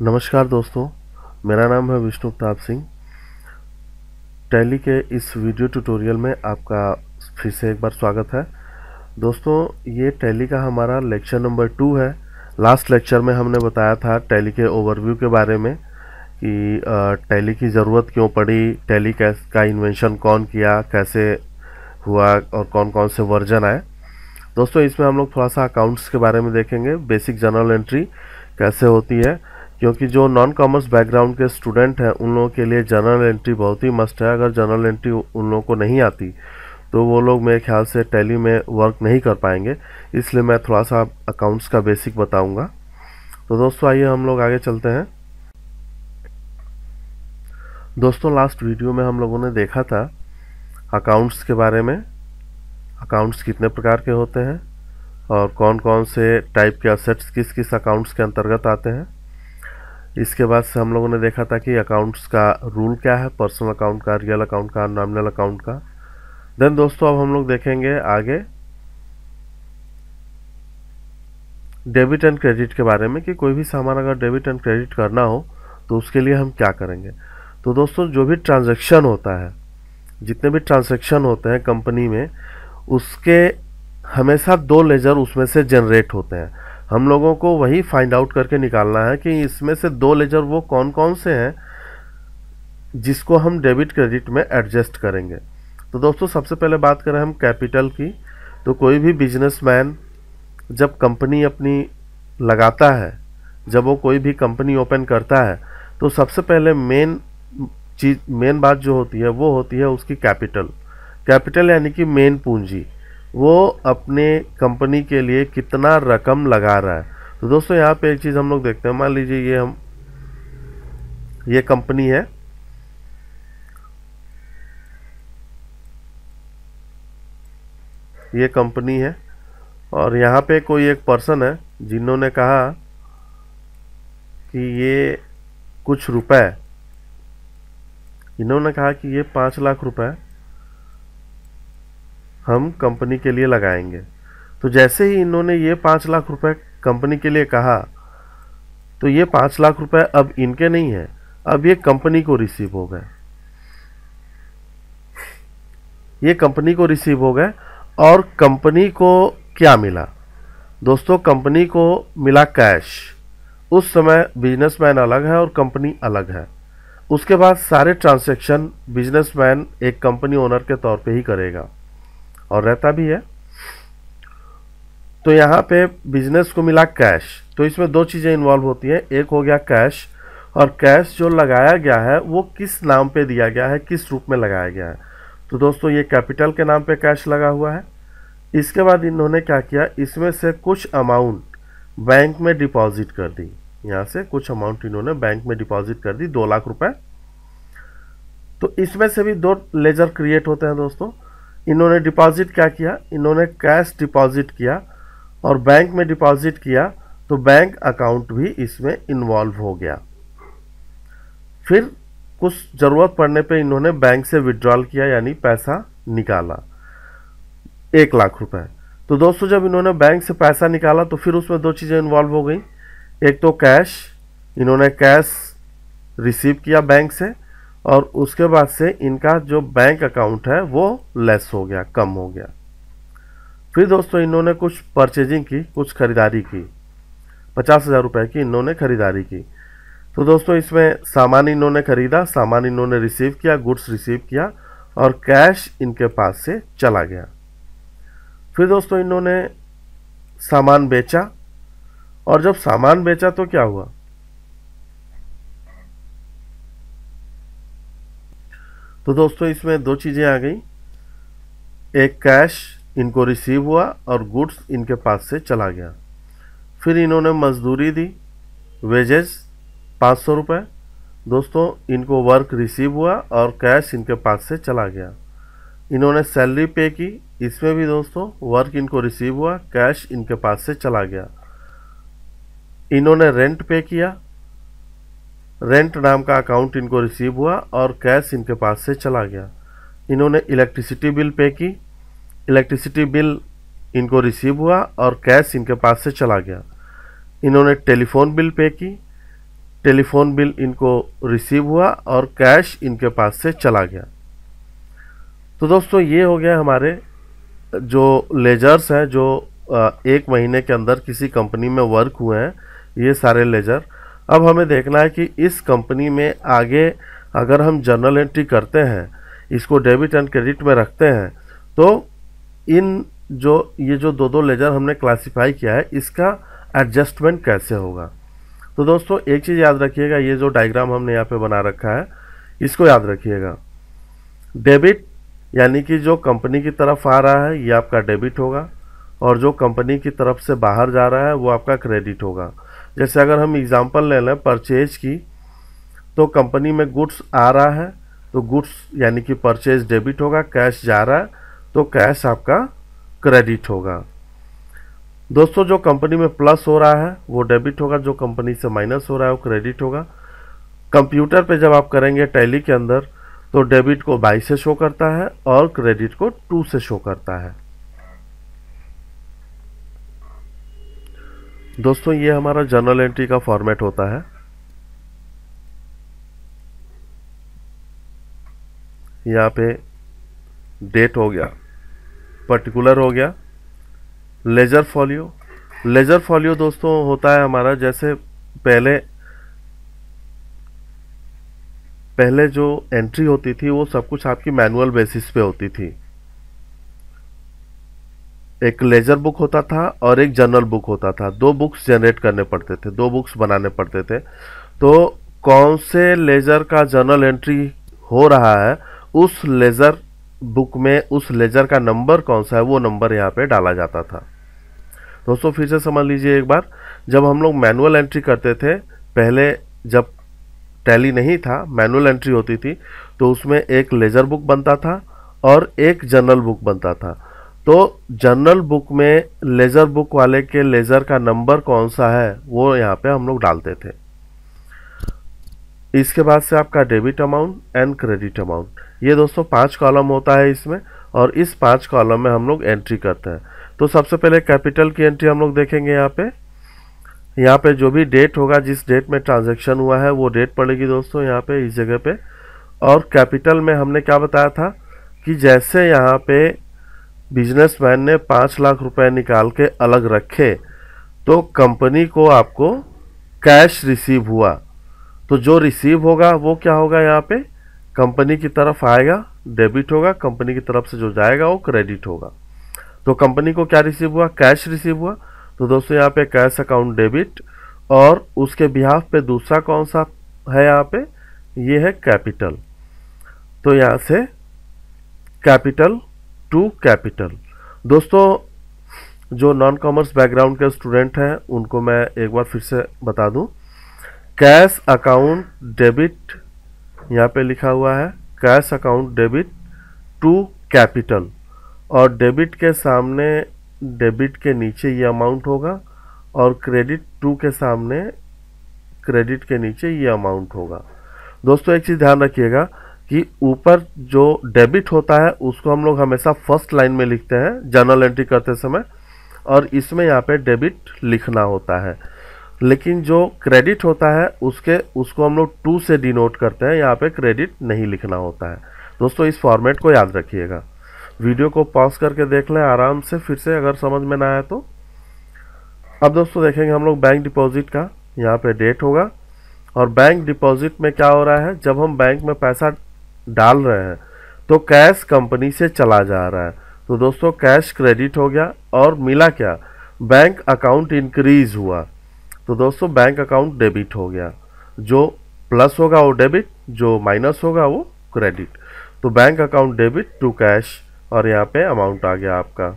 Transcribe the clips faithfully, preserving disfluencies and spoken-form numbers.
नमस्कार दोस्तों, मेरा नाम है विष्णु प्रताप सिंह। टैली के इस वीडियो ट्यूटोरियल में आपका फिर से एक बार स्वागत है। दोस्तों, ये टैली का हमारा लेक्चर नंबर टू है। लास्ट लेक्चर में हमने बताया था टैली के ओवरव्यू के बारे में कि टैली की ज़रूरत क्यों पड़ी, टैली का इन्वेंशन कौन किया, कैसे हुआ और कौन कौन से वर्जन आए। दोस्तों, इसमें हम लोग थोड़ा सा अकाउंट्स के बारे में देखेंगे, बेसिक जर्नल एंट्री कैसे होती है, क्योंकि जो नॉन कॉमर्स बैकग्राउंड के स्टूडेंट हैं उन लोगों के लिए जर्नल एंट्री बहुत ही मस्ट है। अगर जर्नल एंट्री उन लोगों को नहीं आती तो वो लोग मेरे ख्याल से टैली में वर्क नहीं कर पाएंगे, इसलिए मैं थोड़ा सा अकाउंट्स का बेसिक बताऊंगा। तो दोस्तों, आइए हम लोग आगे चलते हैं। दोस्तों, लास्ट वीडियो में हम लोगों ने देखा था अकाउंट्स के बारे में, अकाउंट्स कितने प्रकार के होते हैं और कौन कौन से टाइप के असेट्स किस किस अकाउंट्स के अंतर्गत आते हैं। इसके बाद से हम लोगों ने देखा था कि अकाउंट्स का रूल क्या है, पर्सनल अकाउंट का, रियल अकाउंट का, नॉमिनल अकाउंट का। देन दोस्तों, अब हम लोग देखेंगे आगे डेबिट एंड क्रेडिट के बारे में कि कोई भी सामान अगर डेबिट एंड क्रेडिट करना हो तो उसके लिए हम क्या करेंगे। तो दोस्तों, जो भी ट्रांजैक्शन होता है, जितने भी ट्रांजैक्शन होते हैं कंपनी में, उसके हमेशा दो लेजर उसमें से जनरेट होते हैं। हम लोगों को वही फाइंड आउट करके निकालना है कि इसमें से दो लेजर वो कौन कौन से हैं जिसको हम डेबिट क्रेडिट में एडजस्ट करेंगे। तो दोस्तों, सबसे पहले बात करें हम कैपिटल की, तो कोई भी बिजनेसमैन जब कंपनी अपनी लगाता है, जब वो कोई भी कंपनी ओपन करता है, तो सबसे पहले मेन चीज मेन बात जो होती है वो होती है उसकी कैपिटल। कैपिटल यानी कि मेन पूंजी, वो अपने कंपनी के लिए कितना रकम लगा रहा है। तो दोस्तों, यहाँ पे एक चीज़ हम लोग देखते हैं। मान लीजिए ये हम ये कंपनी है, ये कंपनी है और यहाँ पे कोई एक पर्सन है जिन्होंने कहा कि ये कुछ रुपए, इन्होंने कहा कि ये पाँच लाख रुपए हम कंपनी के लिए लगाएंगे। तो जैसे ही इन्होंने ये पाँच लाख रुपए कंपनी के लिए कहा, तो ये पाँच लाख रुपए अब इनके नहीं है, अब ये कंपनी को रिसीव हो गए। ये कंपनी को रिसीव हो गए और कंपनी को क्या मिला दोस्तों? कंपनी को मिला कैश। उस समय बिजनेसमैन अलग है और कंपनी अलग है। उसके बाद सारे ट्रांजैक्शन बिजनेसमैन एक कंपनी ओनर के तौर पे ही करेगा और रहता भी है। तो यहाँ पे बिजनेस को मिला कैश, तो इसमें दो चीज़ें इन्वॉल्व होती हैं। एक हो गया कैश, और कैश जो लगाया गया है वो किस नाम पे दिया गया है, किस रूप में लगाया गया है। तो दोस्तों, ये कैपिटल के नाम पे कैश लगा हुआ है। इसके बाद इन्होंने क्या किया, इसमें से कुछ अमाउंट बैंक में डिपॉजिट कर दी। यहाँ से कुछ अमाउंट इन्होंने बैंक में डिपॉजिट कर दी, दो लाख रुपए। तो इसमें से भी दो लेजर क्रिएट होते हैं दोस्तों। इन्होंने डिपॉजिट क्या किया, इन्होंने कैश डिपॉजिट किया और बैंक में डिपॉजिट किया, तो बैंक अकाउंट भी इसमें इन्वॉल्व हो गया। फिर कुछ ज़रूरत पड़ने पे इन्होंने बैंक से विड्रॉल किया, यानी पैसा निकाला, एक लाख रुपए। तो दोस्तों, जब इन्होंने बैंक से पैसा निकाला तो फिर उसमें दो चीज़ें इन्वॉल्व हो गई। एक तो कैश, इन्होंने कैश रिसीव किया बैंक से, और उसके बाद से इनका जो बैंक अकाउंट है वो लेस हो गया, कम हो गया। फिर दोस्तों, इन्होंने कुछ परचेजिंग की, कुछ खरीदारी की, पचास हज़ार रुपये की इन्होंने खरीदारी की। तो दोस्तों, इसमें सामान इन्होंने खरीदा, सामान इन्होंने रिसीव किया, गुड्स रिसीव किया और कैश इनके पास से चला गया। फिर दोस्तों, इन्होंने सामान बेचा, और जब सामान बेचा तो क्या हुआ, तो दोस्तों इसमें दो चीज़ें आ गई। एक कैश इनको रिसीव हुआ और गुड्स इनके पास से चला गया। फिर इन्होंने मजदूरी दी, वेजेस पाँच सौ रुपये। दोस्तों, इनको वर्क रिसीव हुआ और कैश इनके पास से चला गया। इन्होंने सैलरी पे की, इसमें भी दोस्तों वर्क इनको रिसीव हुआ, कैश इनके पास से चला गया। इन्होंने रेंट पे किया, रेंट नाम का अकाउंट इनको रिसीव हुआ और कैश इनके पास से चला गया। इन्होंने इलेक्ट्रिसिटी बिल पे की, इलेक्ट्रिसिटी बिल इनको रिसीव हुआ और कैश इनके पास से चला गया। इन्होंने टेलीफोन बिल पे की, टेलीफोन बिल इनको रिसीव हुआ और कैश इनके पास से चला गया। तो दोस्तों ये हो गया हमारे जो लेजर्स हैं जो एक महीने के अंदर किसी कंपनी में वर्क हुए हैं, ये सारे लेजर। अब हमें देखना है कि इस कंपनी में आगे अगर हम जर्नल एंट्री करते हैं, इसको डेबिट एंड क्रेडिट में रखते हैं, तो इन जो ये जो दो दो लेजर हमने क्लासिफाई किया है, इसका एडजस्टमेंट कैसे होगा। तो दोस्तों एक चीज़ याद रखिएगा, ये जो डायग्राम हमने यहाँ पे बना रखा है इसको याद रखिएगा। डेबिट यानी कि जो कंपनी की तरफ आ रहा है ये आपका डेबिट होगा, और जो कंपनी की तरफ से बाहर जा रहा है वो आपका क्रेडिट होगा। जैसे अगर हम एग्जांपल ले लें परचेज की, तो कंपनी में गुड्स आ रहा है तो गुड्स यानी कि परचेज डेबिट होगा, कैश जा रहा है तो कैश आपका क्रेडिट होगा। दोस्तों जो कंपनी में प्लस हो रहा है वो डेबिट होगा, जो कंपनी से माइनस हो रहा है वो क्रेडिट होगा। कंप्यूटर पे जब आप करेंगे टैली के अंदर, तो डेबिट को बाई से शो करता है और क्रेडिट को टू से शो करता है। दोस्तों ये हमारा जर्नल एंट्री का फॉर्मेट होता है। यहाँ पे डेट हो गया, पर्टिकुलर हो गया, लेजर फॉलियो। लेजर फॉलियो दोस्तों होता है हमारा, जैसे पहले पहले जो एंट्री होती थी वो सब कुछ आपकी मैनुअल बेसिस पे होती थी। एक लेजर बुक होता था और एक जर्नल बुक होता था, दो बुक्स जनरेट करने पड़ते थे, दो बुक्स बनाने पड़ते थे। तो कौन से लेजर का जर्नल एंट्री हो रहा है, उस लेजर बुक में उस लेजर का नंबर कौन सा है वो नंबर यहाँ पे डाला जाता था। दोस्तों फिर से समझ लीजिए एक बार, जब हम लोग मैनुअल एंट्री करते थे, पहले जब टैली नहीं था, मैनुअल एंट्री होती थी, तो उसमें एक लेजर बुक बनता था और एक जर्नल बुक बनता था। तो जर्नल बुक में लेजर बुक वाले के लेजर का नंबर कौन सा है वो यहाँ पे हम लोग डालते थे। इसके बाद से आपका debit amount and credit amount, ये दोस्तों पांच कॉलम होता है इसमें, और इस पांच कॉलम में हम लोग एंट्री करते हैं। तो सबसे पहले कैपिटल की एंट्री हम लोग देखेंगे। यहाँ पे यहाँ पे जो भी डेट होगा, जिस डेट में ट्रांजैक्शन हुआ है वो डेट पड़ेगी दोस्तों यहाँ पे इस जगह पे। और कैपिटल में हमने क्या बताया था कि जैसे यहाँ पे बिजनेसमैन ने पाँच लाख रुपए निकाल के अलग रखे, तो कंपनी को आपको कैश रिसीव हुआ, तो जो रिसीव होगा वो क्या होगा, यहाँ पे कंपनी की तरफ आएगा, डेबिट होगा, कंपनी की तरफ से जो जाएगा वो क्रेडिट होगा। तो कंपनी को क्या रिसीव हुआ, कैश रिसीव हुआ, तो दोस्तों यहाँ पे कैश अकाउंट डेबिट, और उसके बिहाफ पे दूसरा कौन सा है यहाँ पे, ये है कैपिटल। तो यहाँ से कैपिटल टू कैपिटल। दोस्तों जो नॉन कॉमर्स बैकग्राउंड के स्टूडेंट हैं उनको मैं एक बार फिर से बता दूं, कैश अकाउंट डेबिट यहाँ पे लिखा हुआ है, cash account debit to capital, और डेबिट के सामने, डेबिट के नीचे ये अमाउंट होगा, और क्रेडिट टू के सामने, क्रेडिट के नीचे ये अमाउंट होगा। दोस्तों एक चीज़ ध्यान रखिएगा कि ऊपर जो डेबिट होता है उसको हम लोग हमेशा फर्स्ट लाइन में लिखते हैं जर्नल एंट्री करते समय, और इसमें यहाँ पे डेबिट लिखना होता है। लेकिन जो क्रेडिट होता है उसके उसको हम लोग टू से डिनोट करते हैं, यहाँ पे क्रेडिट नहीं लिखना होता है। दोस्तों इस फॉर्मेट को याद रखिएगा। वीडियो को पॉज करके देख लें आराम से फिर से, अगर समझ में ना आए तो। अब दोस्तों देखेंगे हम लोग बैंक डिपॉजिट का। यहाँ पे डेट होगा, और बैंक डिपॉजिट में क्या हो रहा है, जब हम बैंक में पैसा डाल रहे हैं तो कैश कंपनी से चला जा रहा है, तो दोस्तों कैश क्रेडिट हो गया, और मिला क्या, बैंक अकाउंट इंक्रीज हुआ, तो दोस्तों बैंक अकाउंट डेबिट हो गया। जो प्लस होगा वो डेबिट, जो माइनस होगा वो क्रेडिट। तो bank account debit to cash, और यहाँ पे अमाउंट आ गया आपका।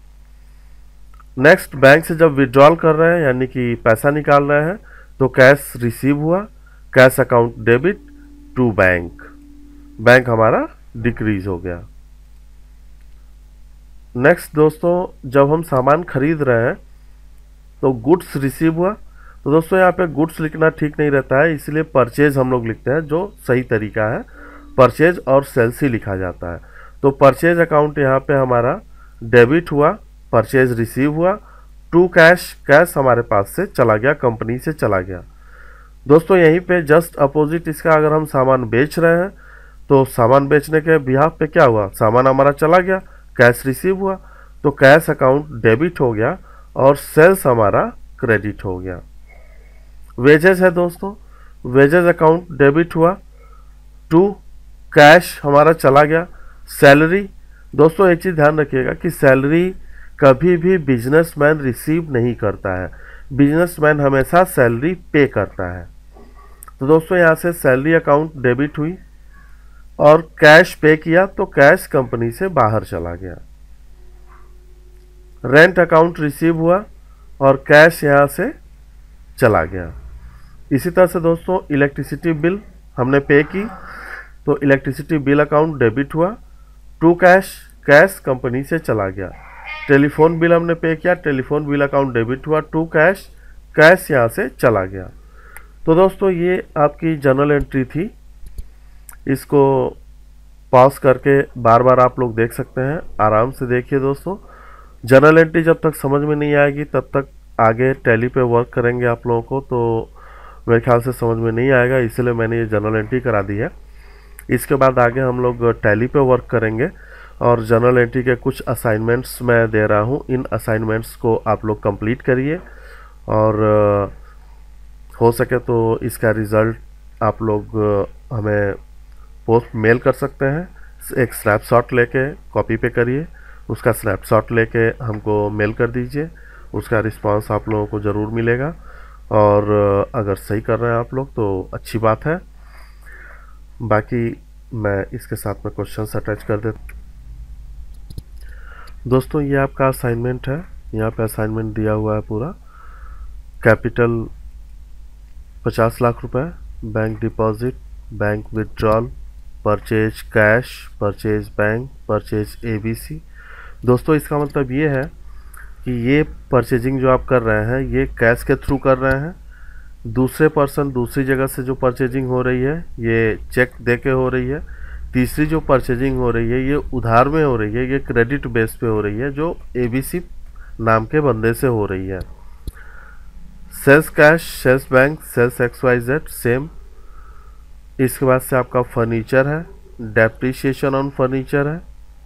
नेक्स्ट, बैंक से जब विड्रॉल कर रहे हैं यानी कि पैसा निकाल रहे हैं, तो कैश रिसीव हुआ, cash account debit to bank, bank हमारा डिक्रीज हो गया। नेक्स्ट दोस्तों, जब हम सामान खरीद रहे हैं तो गुड्स रिसीव हुआ, तो दोस्तों यहाँ पे गुड्स लिखना ठीक नहीं रहता है, इसलिए परचेज हम लोग लिखते हैं, जो सही तरीका है। परचेज और सेल्स ही लिखा जाता है। तो परचेज अकाउंट यहाँ पे हमारा डेबिट हुआ, परचेज रिसीव हुआ, टू कैश, कैश हमारे पास से चला गया, कंपनी से चला गया। दोस्तों यहीं पे जस्ट अपोजिट इसका अगर हम सामान बेच रहे हैं तो सामान बेचने के बिहाफ पे क्या हुआ, सामान हमारा चला गया, कैश रिसीव हुआ, तो कैश अकाउंट डेबिट हो गया और सेल्स हमारा क्रेडिट हो गया। वेजेस है दोस्तों, वेजेस अकाउंट डेबिट हुआ टू कैश हमारा चला गया। सैलरी, दोस्तों एक चीज़ ध्यान रखिएगा कि सैलरी कभी भी बिजनेसमैन रिसीव नहीं करता है, बिजनेसमैन हमेशा सैलरी पे करता है। तो दोस्तों यहाँ से सैलरी अकाउंट डेबिट हुई और कैश पे किया तो कैश कंपनी से बाहर चला गया। रेंट अकाउंट रिसीव हुआ और कैश यहाँ से चला गया। इसी तरह से दोस्तों इलेक्ट्रिसिटी बिल हमने पे की तो इलेक्ट्रिसिटी बिल अकाउंट डेबिट हुआ टू कैश, कैश कंपनी से चला गया। टेलीफोन बिल हमने पे किया, टेलीफोन बिल अकाउंट डेबिट हुआ टू कैश, कैश यहाँ से चला गया। तो दोस्तों ये आपकी जर्नल एंट्री थी, इसको पॉज करके बार बार आप लोग देख सकते हैं, आराम से देखिए दोस्तों। जर्नल एंट्री जब तक समझ में नहीं आएगी तब तक आगे टैली पे वर्क करेंगे आप लोगों को तो मेरे ख्याल से समझ में नहीं आएगा, इसलिए मैंने ये जर्नल एंट्री करा दी है। इसके बाद आगे हम लोग टैली पे वर्क करेंगे और जर्नल एंट्री के कुछ असाइनमेंट्स मैं दे रहा हूँ, इन असाइनमेंट्स को आप लोग कंप्लीट करिए और हो सके तो इसका रिज़ल्ट आप लोग हमें पोस्ट मेल कर सकते हैं। एक स्नैपशॉट लेके कॉपी पे करिए, उसका स्नैपशॉट लेके हमको मेल कर दीजिए, उसका रिस्पांस आप लोगों को ज़रूर मिलेगा और अगर सही कर रहे हैं आप लोग तो अच्छी बात है। बाकी मैं इसके साथ में क्वेश्चंस अटैच कर देता। दोस्तों ये आपका असाइनमेंट है, यहाँ पे असाइनमेंट दिया हुआ है पूरा। कैपिटल पचास लाख रुपए, bank deposit, bank withdrawal, purchase cash, purchase bank, purchase ABC. दोस्तों इसका मतलब ये है कि ये परचेजिंग जो आप कर रहे हैं ये कैश के थ्रू कर रहे हैं, दूसरे पर्सन दूसरी जगह से जो परचेजिंग हो रही है ये चेक दे के हो रही है, तीसरी जो परचेजिंग हो रही है ये उधार में हो रही है, ये क्रेडिट बेस पे हो रही है जो एबीसी नाम के बंदे से हो रही है। Sales cash, sales bank, sales X Y Z same. इसके बाद से आपका फर्नीचर है, डेप्रिसिएशन ऑन फर्नीचर है,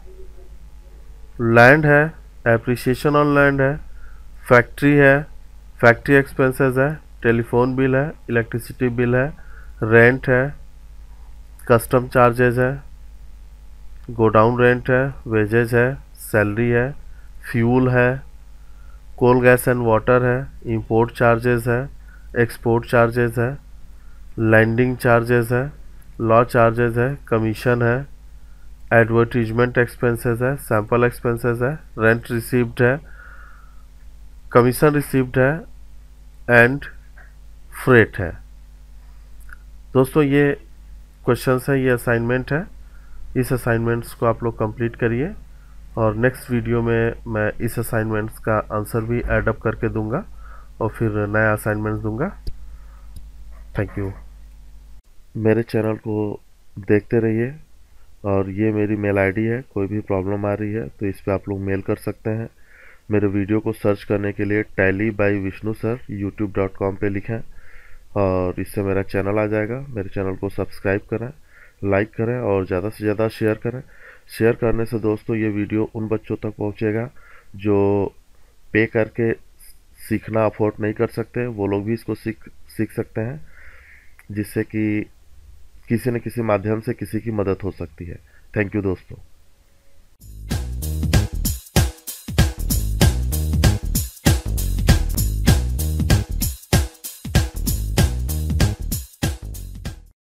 लैंड है, एप्रिसिएशन ऑन लैंड है, फैक्ट्री है, फैक्ट्री एक्सपेंसेस है, टेलीफोन बिल है, इलेक्ट्रिसिटी बिल है, रेंट है, कस्टम चार्जेज है, गोडाउन रेंट है, वेजेज है, सैलरी है, फ्यूल है, कोल गैस एंड वाटर है, इंपोर्ट चार्जेस है, एक्सपोर्ट चार्जेस है, लैंडिंग चार्जेस है, लॉ चार्जेस है, कमीशन है, एडवर्टीजमेंट एक्सपेंसेस है, सैंपल एक्सपेंसेस है, रेंट रिसीव्ड है, कमीशन रिसीव्ड है एंड फ्रेट है। दोस्तों ये क्वेश्चंस है, ये असाइनमेंट है, इस असाइनमेंट्स को आप लोग कंप्लीट करिए और नेक्स्ट वीडियो में मैं इस असाइनमेंट्स का आंसर भी ऐड अप करके दूंगा और फिर नया असाइनमेंट्स दूंगा। Thank you. मेरे चैनल को देखते रहिए और ये मेरी मेल आईडी है, कोई भी प्रॉब्लम आ रही है तो इस पर आप लोग मेल कर सकते हैं। मेरे वीडियो को सर्च करने के लिए Tally by Vishnu sir YouTube dot com पर लिखें और इससे मेरा चैनल आ जाएगा। मेरे चैनल को सब्सक्राइब करें, लाइक करें और ज़्यादा से ज़्यादा शेयर करें। शेयर करने से दोस्तों ये वीडियो उन बच्चों तक पहुंचेगा जो पे करके सीखना अफोर्ड नहीं कर सकते, वो लोग भी इसको सीख सीख सकते हैं, जिससे कि किसी न किसी माध्यम से किसी की मदद हो सकती है। थैंक यू दोस्तों।